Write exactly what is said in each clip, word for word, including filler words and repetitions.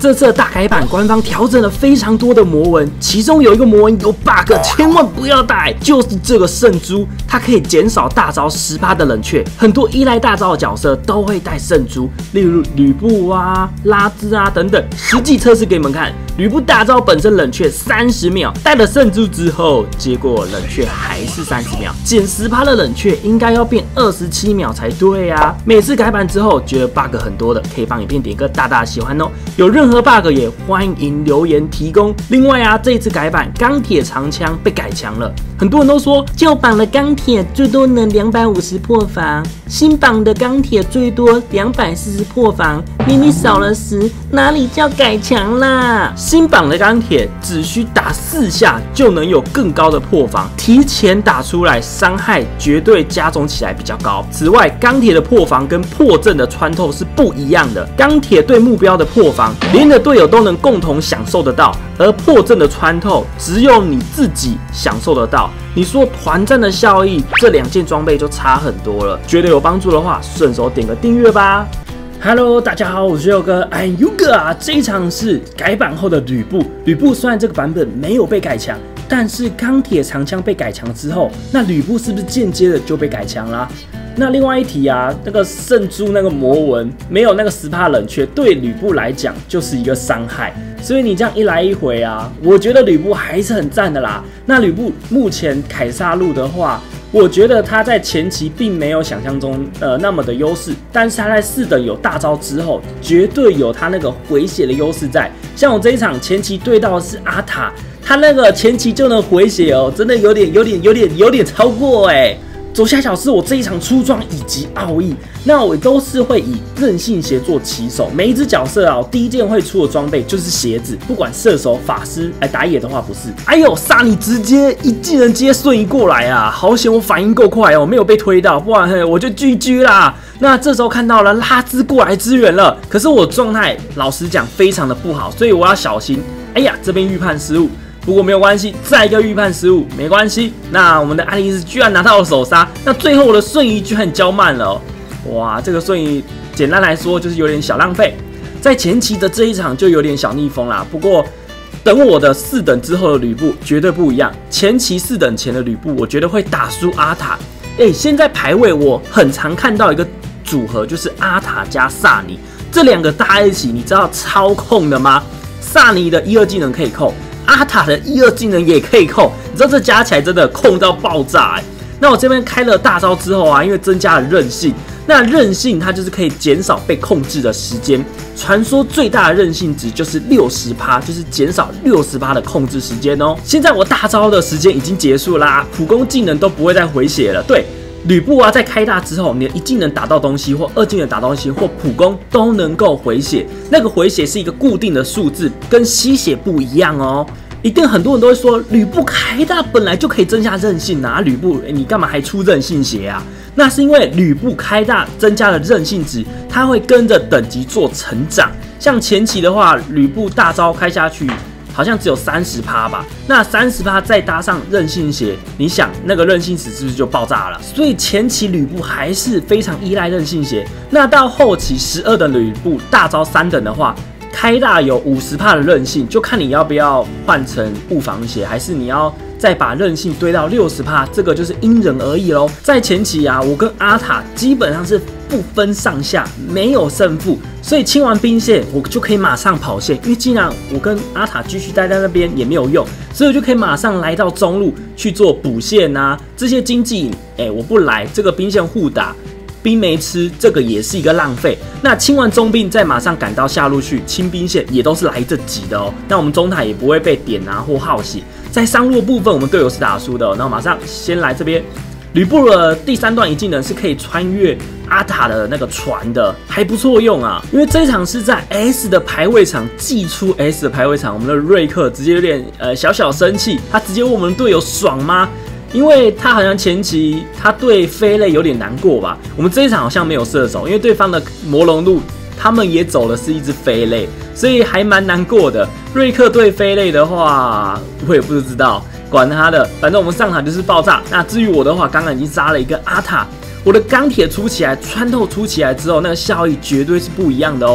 这次的大改版，官方调整了非常多的魔纹，其中有一个魔纹有 bug， 千万不要带，就是这个圣珠，它可以减少大招 百分之十 的冷却。很多依赖大招的角色都会带圣珠，例如吕布啊、拉兹啊等等。实际测试给你们看，吕布大招本身冷却三十秒，带了圣珠之后，结果冷却还是三十秒，减 百分之十 的冷却应该要变二十七秒才对啊。每次改版之后，觉得 bug 很多的，可以帮影片点个大大喜欢哦。有任何 bug 也欢迎留言提供。另外啊，这一次改版钢铁长枪被改强了，很多人都说旧版的钢铁最多能两百五十破防，新版的钢铁最多两百四十破防，明明少了十，哪里叫改强啦？新版的钢铁只需打四下就能有更高的破防，提前打出来伤害绝对加总起来比较高。此外，钢铁的破防跟破阵的穿透是不一样的，钢铁对目标的破防，连你的队友都能共同享受得到，而破阵的穿透只有你自己享受得到。你说团战的效益，这两件装备就差很多了。觉得有帮助的话，顺手点个订阅吧。Hello， 大家好，我是佑哥。哎呦哥啊，这一场是改版后的吕布。吕布虽然这个版本没有被改强，但是钢铁长枪被改强之后，那吕布是不是间接的就被改强啦？那另外一题啊，那个圣珠那个魔纹没有那个 百分之十 冷却，对吕布来讲就是一个伤害。所以你这样一来一回啊，我觉得吕布还是很赞的啦。那吕布目前凯撒路的话，我觉得他在前期并没有想象中呃那么的优势，但是他在四等有大招之后，绝对有他那个回血的优势在。像我这一场前期对到的是阿塔，他那个前期就能回血哦，真的有点有点有点有点超过哎、欸。左下角是我这一场出装以及奥义，那我都是会以韧性鞋做起手。每一只角色啊，第一件会出的装备就是鞋子，不管射手、法师，哎，打野的话不是。哎呦，萨尼直接一技能接瞬移过来啊，好险我反应够快哦，没有被推到，不然嘿我就 G G 啦。那这时候看到了拉兹过来支援了，可是我状态老实讲非常的不好，所以我要小心。哎呀，这边预判失误。不过没有关系，再一个预判失误没关系。那我们的爱丽丝居然拿到了首杀，那最后我的瞬移居然交慢了、哦，哇！这个瞬移简单来说就是有点小浪费，在前期的这一场就有点小逆风啦。不过等我的四等之后的吕布绝对不一样，前期四等前的吕布我觉得会打输阿塔。哎，现在排位我很常看到一个组合，就是阿塔加萨尼这两个搭一起，你知道操控的吗？萨尼的一二技能可以扣。阿塔的一二技能也可以控，你知道这加起来真的控到爆炸哎、欸！那我这边开了大招之后啊，因为增加了韧性，那韧性它就是可以减少被控制的时间。传说最大的韧性值就是百分之六十，就是减少百分之六十的控制时间哦。现在我大招的时间已经结束啦，普攻技能都不会再回血了。对。吕布啊，在开大之后，你的一技能打到东西，或二技能打到东西，或普攻都能够回血。那个回血是一个固定的数字，跟吸血不一样哦。一定很多人都会说，吕布开大本来就可以增加韧性啊，吕布、欸、你干嘛还出韧性鞋啊？那是因为吕布开大增加了韧性值，它会跟着等级做成长。像前期的话，吕布大招开下去。好像只有 百分之三十 吧，那 百分之三十 再搭上韧性鞋，你想那个韧性值是不是就爆炸了？所以前期吕布还是非常依赖韧性鞋。那到后期十二等吕布大招三等的话，开大有 百分之五十 的韧性，就看你要不要换成物防鞋，还是你要再把韧性堆到 百分之六十， 这个就是因人而异咯。在前期啊，我跟阿塔基本上是不分上下，没有胜负。所以清完兵线，我就可以马上跑线，因为既然我跟阿塔继续待在那边也没有用，所以我就可以马上来到中路去做补线啊，这些经济，哎、欸，我不来，这个兵线互打，兵没吃，这个也是一个浪费。那清完中兵，再马上赶到下路去清兵线，也都是来得及的哦。那我们中塔也不会被点啊或耗血。在上路的部分，我们队友是打输的、哦，那马上先来这边。吕布的第三段一技能是可以穿越阿塔的那个船的，还不错用啊。因为这一场是在 S 的排位场祭出 S 的排位场，我们的瑞克直接有点呃小小生气，他直接问我们队友爽吗？因为他好像前期他对飞类有点难过吧。我们这一场好像没有射手，因为对方的魔龙路他们也走的是一只飞类，所以还蛮难过的。瑞克对飞类的话，我也不知道。管他的，反正我们上场就是爆炸。那至于我的话，刚刚已经杀了一个阿塔，我的钢铁出起来，穿透出起来之后，那个效益绝对是不一样的哦。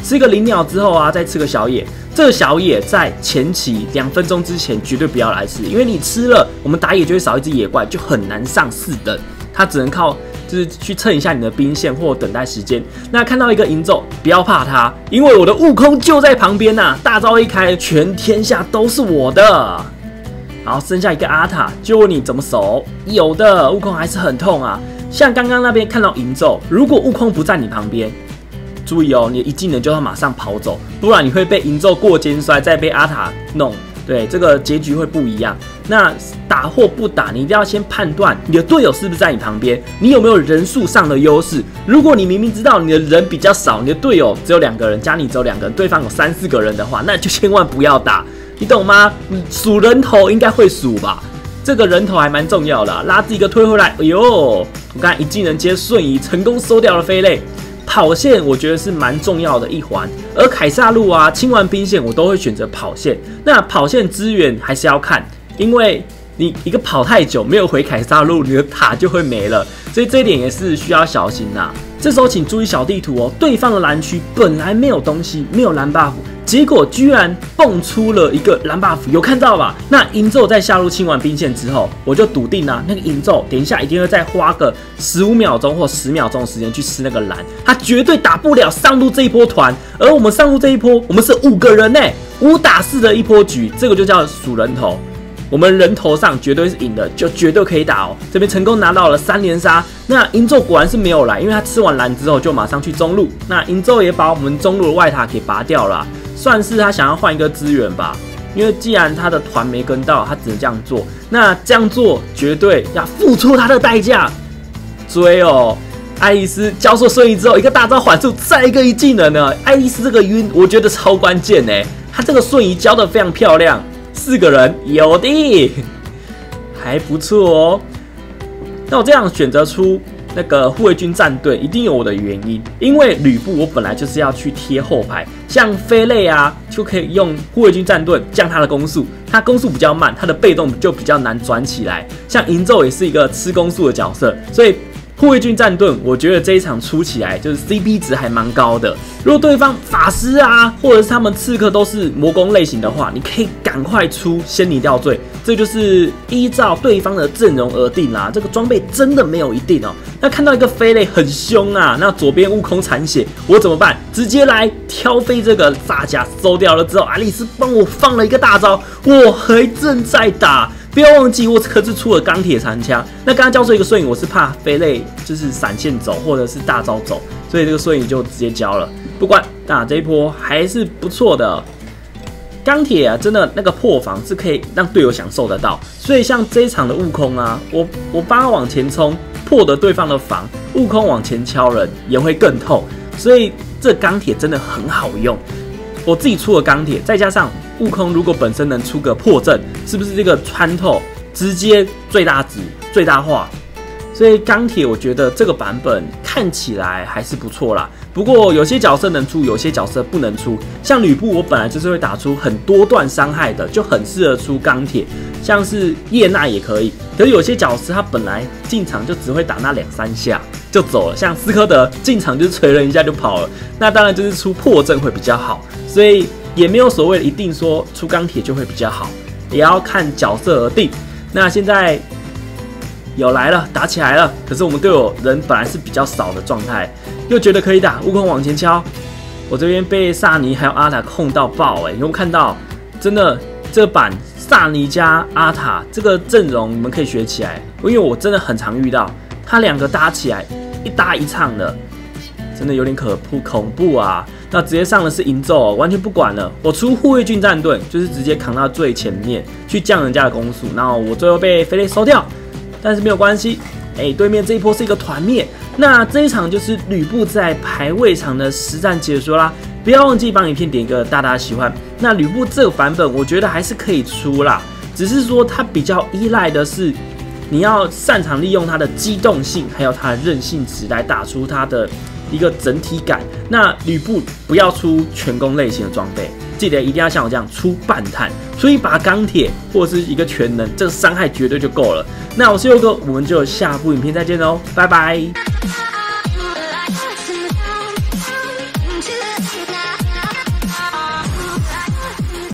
吃个灵鸟之后啊，再吃个小野。这个小野在前期两分钟之前绝对不要来吃，因为你吃了，我们打野就会少一只野怪，就很难上四等。它只能靠就是去蹭一下你的兵线或等待时间。那看到一个银咒，不要怕它，因为我的悟空就在旁边呐、啊。大招一开，全天下都是我的。好，剩下一个阿塔，就问你怎么守？有的，悟空还是很痛啊。像刚刚那边看到银咒，如果悟空不在你旁边。注意哦，你的一技能就要马上跑走，不然你会被银咒过肩摔，再被阿塔弄。对，这个结局会不一样。那打或不打，你一定要先判断你的队友是不是在你旁边，你有没有人数上的优势。如果你明明知道你的人比较少，你的队友只有两个人，加你只有两个人，对方有三四个人的话，那就千万不要打，你懂吗？数人头应该会数吧？这个人头还蛮重要的、啊，拉自己一个推回来。哎呦，我刚才一技能接瞬移，成功收掉了飞类。跑线我觉得是蛮重要的一环，而凯撒路啊、清完兵线我都会选择跑线。那跑线资源还是要看，因为你一个跑太久没有回凯撒路，你的塔就会没了，所以这一点也是需要小心呐、啊。这时候请注意小地图哦，对方的蓝区本来没有东西，没有蓝 buff， 结果居然蹦出了一个蓝 buff， 有看到吧？那银咒在下路清完兵线之后，我就笃定啊，那个银咒等一下一定会再花个十五秒钟或十秒钟的时间去吃那个蓝，他绝对打不了上路这一波团。而我们上路这一波，我们是五个人呢、欸，五打四的一波局，这个就叫数人头。我们人头上绝对是赢的，就绝对可以打哦。这边成功拿到了三连杀，那银咒果然是没有来，因为他吃完蓝之后就马上去中路。那银咒也把我们中路的外塔给拔掉了、啊，算是他想要换一个资源吧。因为既然他的团没跟到，他只能这样做。那这样做绝对要付出他的代价。追哦，爱丽丝交错瞬移之后，一个大招缓速，再一个一技能呢。爱丽丝这个晕，我觉得超关键呢。他这个瞬移交的非常漂亮。四个人有的，还不错哦。那我这样选择出那个护卫军战队，一定有我的原因。因为吕布我本来就是要去贴后排，像飞类啊，就可以用护卫军战队降他的攻速，他攻速比较慢，他的被动就比较难转起来。像银咒也是一个吃攻速的角色，所以护卫军战队，我觉得这一场出起来就是 C P 值还蛮高的。如果对方法师啊，或者是他们刺客都是魔攻类型的话，你可以赶快出仙泥吊坠，这就是依照对方的阵容而定啦。这个装备真的没有一定哦。那看到一个飞类很凶啊，那左边悟空残血，我怎么办？直接来挑飞这个萨甲收掉了之后，爱丽丝帮我放了一个大招，我还正在打。不要忘记，我可是出了钢铁长枪。那刚刚交出一个瞬影，我是怕飞类就是闪现走或者是大招走，所以这个瞬影就直接交了。不管，那这一波还是不错的。钢铁啊，真的那个破防是可以让队友享受得到。所以像这一场的悟空啊，我我帮他往前冲，破得对方的防，悟空往前敲人也会更透。所以这钢铁真的很好用。我自己出了钢铁，再加上悟空如果本身能出个破阵，是不是这个穿透直接最大值最大化？所以钢铁我觉得这个版本看起来还是不错啦。不过有些角色能出，有些角色不能出。像吕布，我本来就是会打出很多段伤害的，就很适合出钢铁。像是叶娜也可以，可是有些角色他本来进场就只会打那两三下就走了，像斯科德进场就是锤人一下就跑了，那当然就是出破阵会比较好。所以也没有所谓的一定说出钢铁就会比较好，也要看角色而定。那现在有来了，打起来了，可是我们队友人本来是比较少的状态，又觉得可以打，悟空往前敲，我这边被萨尼还有阿塔控到爆哎、欸！有没有看到？真的这版萨尼加阿塔这个阵容你们可以学起来，因为我真的很常遇到他两个搭起来一搭一唱的。真的有点可怖恐怖啊！那直接上的是银咒、哦，完全不管了。我出护卫军战队，就是直接扛到最前面去降人家的攻速，然后我最后被飞雷收掉，但是没有关系。哎，对面这一波是一个团灭，那这一场就是吕布在排位场的实战解说啦。不要忘记帮影片点一个大大喜欢。那吕布这个版本，我觉得还是可以出啦，只是说它比较依赖的是你要擅长利用它的机动性，还有它的韧性值来打出它的一个整体感。那吕布不要出全攻类型的装备，记得一定要像我这样出半碳，出一把钢铁或者是一个全能，这个伤害绝对就够了。那我是佑哥，我们就下部影片再见喽，拜拜。